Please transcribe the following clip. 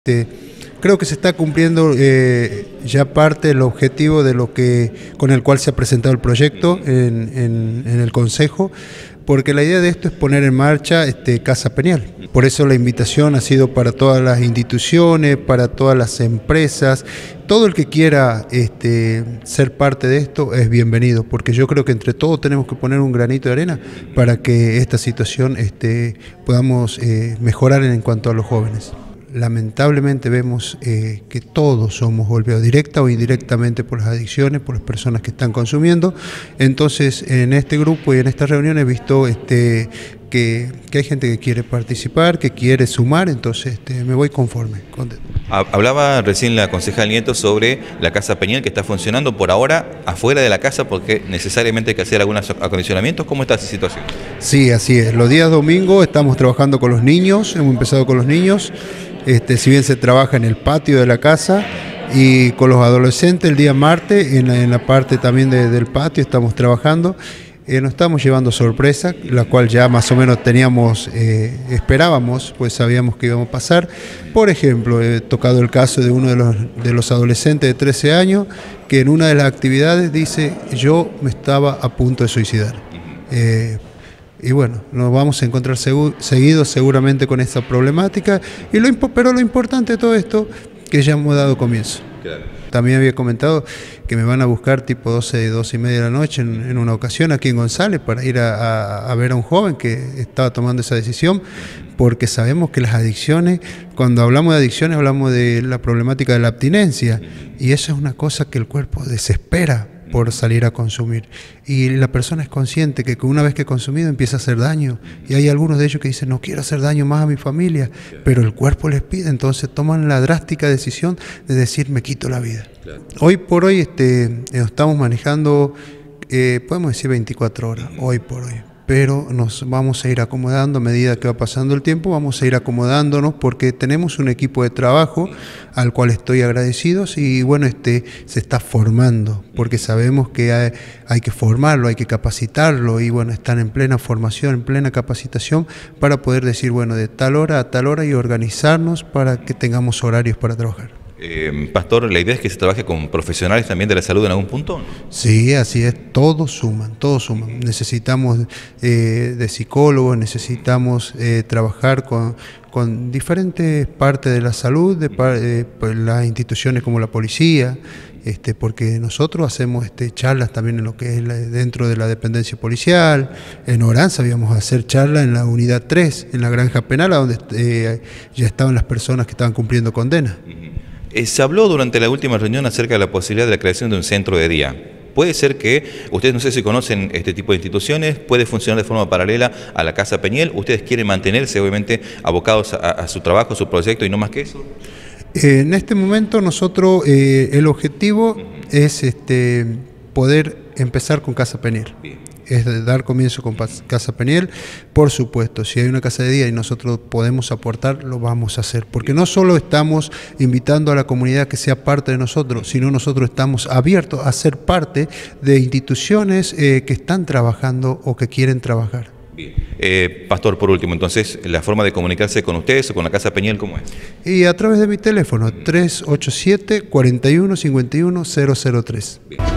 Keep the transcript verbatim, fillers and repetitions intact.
Este, creo que se está cumpliendo eh, ya parte del objetivo de lo que con el cual se ha presentado el proyecto en, en, en el Consejo, porque la idea de esto es poner en marcha este, Casa Peñal. Por eso la invitación ha sido para todas las instituciones, para todas las empresas, todo el que quiera este, ser parte de esto es bienvenido, porque yo creo que entre todos tenemos que poner un granito de arena para que esta situación este, podamos eh, mejorar en cuanto a los jóvenes. Lamentablemente vemos eh, que todos somos golpeados directa o indirectamente por las adicciones, por las personas que están consumiendo. Entonces, en este grupo y en esta reunión he visto este, que, que hay gente que quiere participar, que quiere sumar, entonces este, me voy conforme. Hablaba recién la concejal Nieto sobre la Casa Peñal que está funcionando por ahora afuera de la casa porque necesariamente hay que hacer algunos acondicionamientos. ¿Cómo está esa situación? Sí, así es. Los días domingos estamos trabajando con los niños, hemos empezado con los niños. Este, si bien se trabaja en el patio de la casa y con los adolescentes el día martes, en la, en la parte también de, del patio estamos trabajando, eh, nos estamos llevando sorpresa, la cual ya más o menos teníamos, eh, esperábamos, pues sabíamos que íbamos a pasar. Por ejemplo, he tocado el caso de uno de los, de los adolescentes de trece años, que en una de las actividades dice, yo me estaba a punto de suicidar. Eh, Y bueno, nos vamos a encontrar seguidos seguramente con esta problemática, y lo, pero lo importante de todo esto, que ya hemos dado comienzo. Claro. También había comentado que me van a buscar tipo doce, doce y media de la noche en, en una ocasión aquí en González para ir a, a, a ver a un joven que estaba tomando esa decisión, porque sabemos que las adicciones, cuando hablamos de adicciones hablamos de la problemática de la abstinencia, y eso es una cosa que el cuerpo desespera por salir a consumir, y la persona es consciente que una vez que ha consumido empieza a hacer daño, y hay algunos de ellos que dicen no quiero hacer daño más a mi familia, pero el cuerpo les pide, entonces toman la drástica decisión de decir me quito la vida. Claro. Hoy por hoy este, estamos manejando, eh, podemos decir veinticuatro horas, hoy por hoy, pero nos vamos a ir acomodando a medida que va pasando el tiempo, vamos a ir acomodándonos porque tenemos un equipo de trabajo al cual estoy agradecido, y bueno, este se está formando, porque sabemos que hay, hay que formarlo, hay que capacitarlo, y bueno, están en plena formación, en plena capacitación para poder decir, bueno, de tal hora a tal hora y organizarnos para que tengamos horarios para trabajar. Eh, Pastor, ¿la idea es que se trabaje con profesionales también de la salud en algún punto? Sí, así es, todos suman, todos suman. Necesitamos eh, de psicólogos, necesitamos eh, trabajar con, con diferentes partes de la salud, de eh, pues las instituciones como la policía, este, porque nosotros hacemos este, charlas también en lo que es la, dentro de la dependencia policial. En Oranza íbamos a hacer charlas en la unidad tres, en la granja penal, donde eh, ya estaban las personas que estaban cumpliendo condena. Eh, se habló durante la última reunión acerca de la posibilidad de la creación de un centro de día. Puede ser que, ustedes no sé si conocen este tipo de instituciones, puede funcionar de forma paralela a la Casa Peñal. ¿Ustedes quieren mantenerse obviamente abocados a, a su trabajo, a su proyecto y no más que eso? Eh, en este momento nosotros, eh, el objetivo uh-huh. es este, poder empezar con Casa Peñal. Bien. Es de dar comienzo con Casa Peñal. Por supuesto, si hay una casa de día y nosotros podemos aportar, lo vamos a hacer, porque no solo estamos invitando a la comunidad que sea parte de nosotros, sino nosotros estamos abiertos a ser parte de instituciones eh, que están trabajando o que quieren trabajar. Bien. Eh, Pastor, por último, entonces, la forma de comunicarse con ustedes o con la Casa Peñal, ¿cómo es? Y a través de mi teléfono, tres ocho siete, cuarenta y uno, cincuenta y uno, cero cero tres. Bien.